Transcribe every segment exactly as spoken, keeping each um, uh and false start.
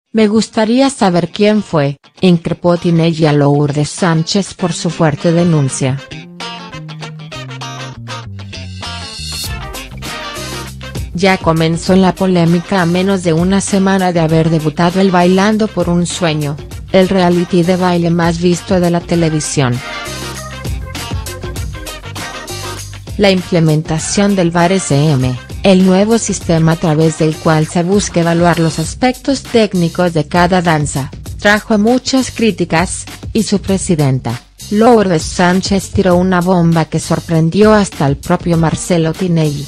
Me gustaría saber quién fue, increpó Tinelli a Lourdes Sánchez por su fuerte denuncia. Ya comenzó la polémica a menos de una semana de haber debutado el Bailando por un Sueño, el reality de baile más visto de la televisión. La implementación del V A R S M, el nuevo sistema a través del cual se busca evaluar los aspectos técnicos de cada danza, trajo muchas críticas, y su presidenta, Lourdes Sánchez, tiró una bomba que sorprendió hasta al propio Marcelo Tinelli.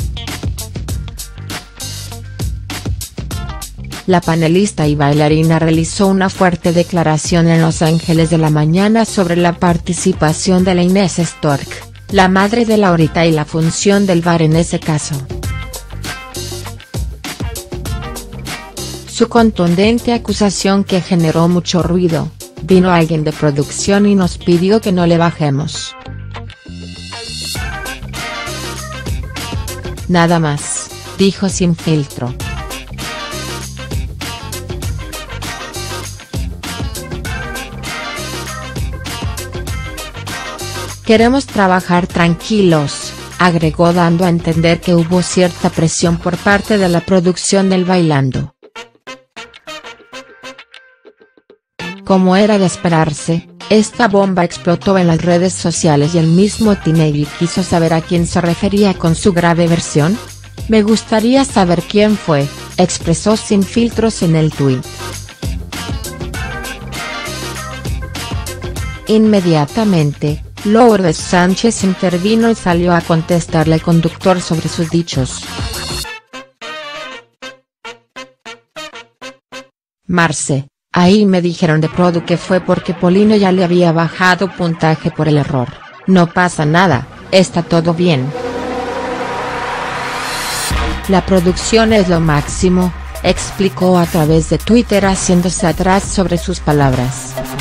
La panelista y bailarina realizó una fuerte declaración en Los Ángeles de la mañana sobre la participación de la Inés Stork, la madre de Laurita, y la función del V A R en ese caso. Su contundente acusación, que generó mucho ruido: vino alguien de producción y nos pidió que no le bajemos. Nada más, dijo sin filtro. Queremos trabajar tranquilos, agregó, dando a entender que hubo cierta presión por parte de la producción del Bailando. Como era de esperarse, esta bomba explotó en las redes sociales y el mismo Tinelli quiso saber a quién se refería con su grave versión. Me gustaría saber quién fue, expresó sin filtros en el tuit. Inmediatamente, Lourdes Sánchez intervino y salió a contestarle al conductor sobre sus dichos. Marce, ahí me dijeron de Produ que fue porque Polino ya le había bajado puntaje por el error. No pasa nada, está todo bien. La producción es lo máximo, explicó a través de Twitter, haciéndose atrás sobre sus palabras.